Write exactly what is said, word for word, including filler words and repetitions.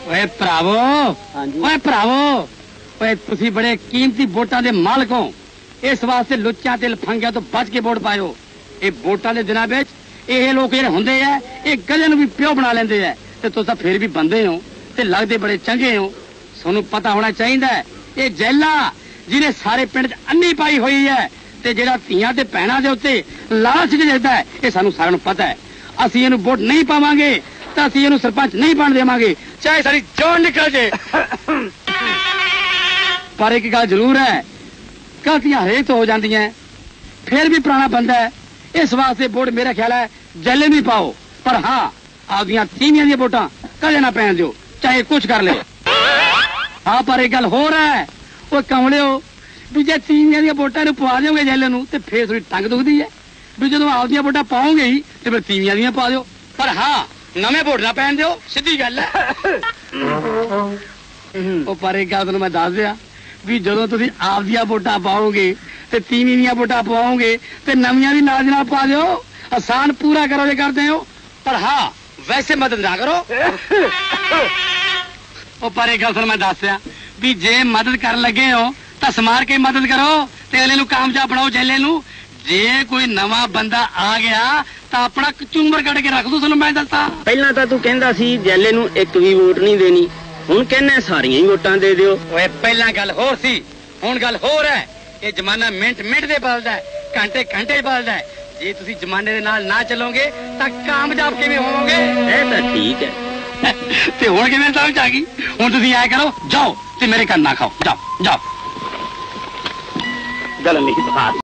ਓਏ ਭਰਾਵੋ ਓਏ ਭਰਾਵੋ ਓਏ ਤੁਸੀਂ ਬੜੇ ਕੀਮਤੀ ਵੋਟਾਂ ਦੇ ਮਾਲਕ ਹੋ। ਇਸ ਵਾਸਤੇ ਲੁੱਚਾਂ ਤੇ ਲਫੰਗਿਆਂ ਤੋਂ ਬਚ ਕੇ ਵੋਟ ਪਾਇਓ। ਇਹ ਵੋਟਾਂ ਦੇ ਦਿਨਾਂ ਵਿੱਚ ਇਹ ਲੋਕ ਜਿਹੜੇ ਹੁੰਦੇ ਆ ਇਹ ਗਧੇ ਨੂੰ ਵੀ ਪਿਓ ਬਣਾ ਲੈਂਦੇ ਆ ਤੇ ਤੁਸੀਂ ਤਾਂ ਫੇਰ ਵੀ ਬੰਦੇ ਹੋ ਤੇ ਲੱਗਦੇ ਬੜੇ ਚੰਗੇ ਹੋ। ਤੁਹਾਨੂੰ ਪਤਾ ਹੋਣਾ ਚਾਹੀਦਾ ਇਹ ਜੈਲਾ ਜਿਹਨੇ ਸਾਰੇ ਪਿੰਡ 'ਚ ਅੰਨੀ ਪਾਈ ਹੋਈ ਹੈ ਤੇ ਜਿਹੜਾ ਧੀਆਂ ਤੇ ਭੈਣਾਂ ਦੇ ਉੱਤੇ ਲਾਲਚ ਜਿੱਦਾਂ ਹੈ ਇਹ ਸਾਨੂੰ ਸਾਰਿਆਂ ਨੂੰ ਪਤਾ ਹੈ। ਅਸੀਂ ਇਹਨੂੰ ਵੋਟ ਨਹੀਂ ਪਾਵਾਂਗੇ ਤਾਂ ਅਸੀਂ ਇਹਨੂੰ ਸਰਪੰਚ ਨਹੀਂ ਬਣ ਦੇਵਾਂਗੇ ਚਾਹੇ ਸਾਡੀ ਜਾਨ ਨਿਕਲ ਜੇ। ਪਰ ਇੱਕ ਗੱਲ ਜ਼ਰੂਰ ਹੈ ਗਲਤੀਆਂ ਹਰੇਕ ਤੋਂ ਹੋ ਜਾਂਦੀਆਂ ਫਿਰ ਵੀ ਪੁਰਾਣਾ ਬੰਦਾ ਹੈ। ਇਸ ਵਾਸਤੇ ਵੋਟ ਮੇਰਾ ਖਿਆਲ ਹੈ ਜੈਲੇ ਨਹੀਂ ਪਾਓ ਪਰ ਹਾਂ ਆਪਦੀਆਂ ਤੀਵੀਆਂ ਦੀਆਂ ਵੋਟਾਂ ਕਦੇ ਨਾ ਪੈਣ ਦਿਓ ਚਾਹੇ ਕੁਛ ਕਰ ਲਿਓ। ਹਾਂ ਪਰ ਇੱਕ ਗੱਲ ਹੋਰ ਹੈ ਉਹ ਕਮਲਿਓ ਵੀ ਜੇ ਤੀਵੀਆਂ ਦੀਆਂ ਵੋਟਾਂ ਨੂੰ ਪਵਾ ਦਿਓਗੇ ਜੈਲੇ ਨੂੰ ਤੇ ਫੇਰ ਥੋੜੀ ਟੰਗ ਦੁਖਦੀ ਹੈ ਵੀ ਜਦੋਂ ਆਪਦੀਆਂ ਵੋਟਾਂ ਪਾਓਗੇ ਹੀ ਤੇ ਫਿਰ ਤੀਵੀਆਂ ਦੀਆਂ ਪਾ ਦਿਓ ਪਰ ਹਾਂ ਨਵੇਂ ਵੋਟ ਨਾ ਪੈਣ ਦਿਓ ਸਿੱਧੀ ਗੱਲ ਹੈ। ਉਹ ਪਰ ਇੱਕ ਗੱਲ ਤੁਹਾਨੂੰ ਮੈਂ ਦੱਸ ਦਿਆਂ ਵੀ ਜਦੋਂ ਤੁਸੀਂ ਆਪਦੀਆਂ ਵੋਟਾਂ ਪਾਓਗੇ ਤੇ ਤੀਵੀਂ ਦੀਆਂ ਵੋਟਾਂ ਪਵਾਓਗੇ ਤੇ ਨਵੀਆਂ ਵੀ ਨਾਲ ਦੀ ਨਾਲ ਪਾ ਦਿਓ। ਆਸਾਨ ਪੂਰਾ ਕਰੋ ਜੇ ਕਰਦੇ ਹੋ ਪਰ ਹਾਂ ਵੈਸੇ ਮਦਦ ਨਾ ਕਰੋ। ਉਹ ਪਰ ਇੱਕ ਗੱਲ ਤੁਹਾਨੂੰ ਮੈਂ ਦੱਸਿਆ ਵੀ ਜੇ ਮਦਦ ਕਰਨ ਲੱਗੇ ਹੋ ਤਾਂ ਸਮਾਰ ਕੇ ਮਦਦ ਕਰੋ ਤੇ ਅਗਲੇ ਨੂੰ ਕਾਮਯਾਬ ਬਣਾਓ ਜੈਲੇ ਨੂੰ। ਜੇ ਕੋਈ ਨਵਾਂ ਬੰਦਾ ਆ ਗਿਆ ਤਾਂ ਆਪਣਾ ਕਚੂਮਰ ਕੱਢ ਕੇ ਰੱਖ ਦੂ ਤੁਹਾਨੂੰ ਮੈਂ ਦੱਸਾਂ। ਪਹਿਲਾਂ ਤਾਂ ਤੂੰ ਕਹਿੰਦਾ ਸੀ ਜੈਲੇ ਨੂੰ ਇੱਕ ਵੀ ਵੋਟ ਨਹੀਂ ਦੇਣੀ ਹੁਣ ਕਹਿੰਦਾ ਸਾਰੀਆਂ ਹੀ ਵੋਟਾਂ ਦੇ ਦਿਓ। ਓਏ ਪਹਿਲਾਂ ਗੱਲ ਹੋਰ ਸੀ ਹੁਣ ਗੱਲ ਹੋਰ ਹੈ। ਇਹ ਜ਼ਮਾਨਾ ਮਿੰਟ ਮਿੰਟ ਦੇ ਬਦਲਦਾ ਹੈ ਘੰਟੇ ਘੰਟੇ ਬਦਲਦਾ ਹੈ। ਜੇ ਤੁਸੀਂ ਜ਼ਮਾਨੇ ਦੇ ਨਾਲ ਨਾ ਚੱਲੋਗੇ ਤਾਂ ਕਾਮਯਾਬ ਕਿਵੇਂ ਹੋਵੋਗੇ? ਇਹ ਤਾਂ ਠੀਕ ਹੈ ਤੇ ਹੁਣ ਕਿਵੇਂ ਸਮਝ ਆ ਗਈ? ਹੁਣ ਤੁਸੀਂ ਐ ਕਰੋ ਜਾਓ ਤੇ ਮੇਰੇ ਕੰਨ ਨਾ ਖਾਓ ਜਾਓ ਜਾਓ। ਗੱਲ ਨਹੀਂ ਬਾਤ